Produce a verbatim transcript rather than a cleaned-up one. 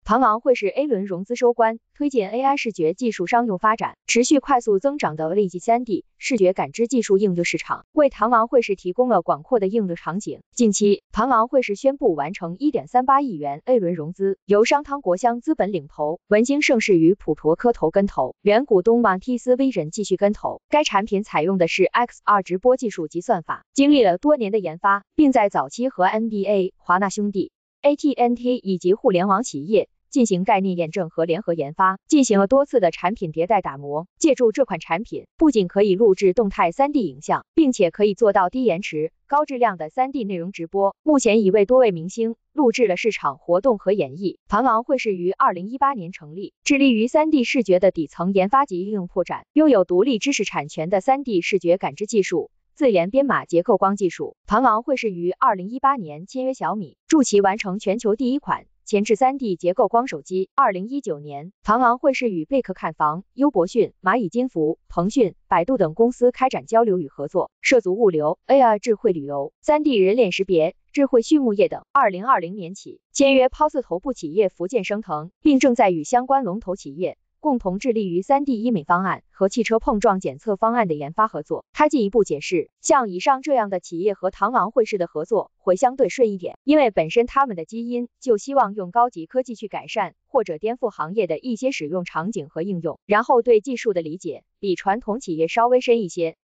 盘王汇市 A 轮融资收官，推进 A I 视觉技术商用发展，持续快速增长的 立体 三 D 视觉感知技术应用市场，为盘王汇市提供了广阔的应用场景。近期，盘王汇市宣布完成 一点三八亿元 A 轮融资，由商汤国香资本领投，文京盛世与普陀科投跟投，原股东 Montes Vision 继续跟投。该产品采用的是 X R 直播技术及算法，经历了多年的研发，并在早期和 N B A、华纳兄弟、A T and T 以及互联网企业进行概念验证和联合研发，进行了多次的产品迭代打磨。借助这款产品，不仅可以录制动态 三 D 影像，并且可以做到低延迟、高质量的 三 D 内容直播。目前已为多位明星录制了市场活动和演绎。盘王汇市于二零一八年成立，致力于 三 D 视觉的底层研发及应用拓展，拥有独立知识产权的 三 D 视觉感知技术。自研编码结构光技术。盘王汇市于二零一八年签约小米，助其完成全球第一款前置 三 D 结构光手机。二零一九年，盘王汇市与贝壳看房、优博讯、蚂蚁金服、腾讯、百度等公司开展交流与合作，涉足物流、A R 智慧旅游、三 D 人脸识别、智慧畜牧业等。二零二零年起，签约抛字头部企业福建升腾，并正在与相关龙头企业共同致力于 三 D 医美方案和汽车碰撞检测方案的研发合作。他进一步解释，像以上这样的企业和盘王汇市的合作会相对顺一点，因为本身他们的基因就希望用高级科技去改善或者颠覆行业的一些使用场景和应用，然后对技术的理解比传统企业稍微深一些。